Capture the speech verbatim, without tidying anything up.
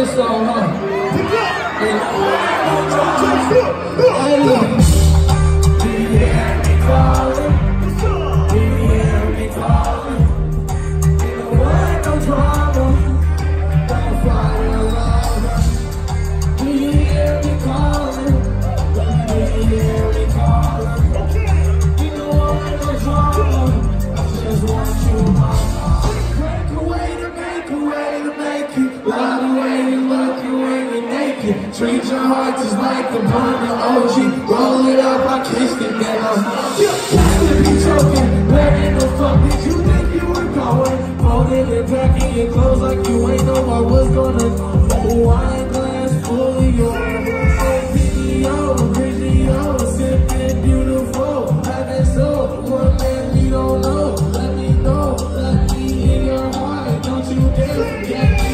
song, huh? Yeah. Hey, do you hear me calling? Do you hear me calling? You know what, no drama. Don't fight around. Do you hear me calling? Do you hear me calling? You know what, no drama. I just want you in my heart. Make a way to make a way to make it. Love the way you look you when you're naked. Treat your heart just like a burner O G. Roll it up, I kissed it down. If you joking, where in the fuck did you think you were going? Folding it back in your clothes like you ain't know I was gonna. Wine glass full of your video, video, sipping beautiful, having soul. One man we don't know, let me know, let me in your heart. Don't you dare get me.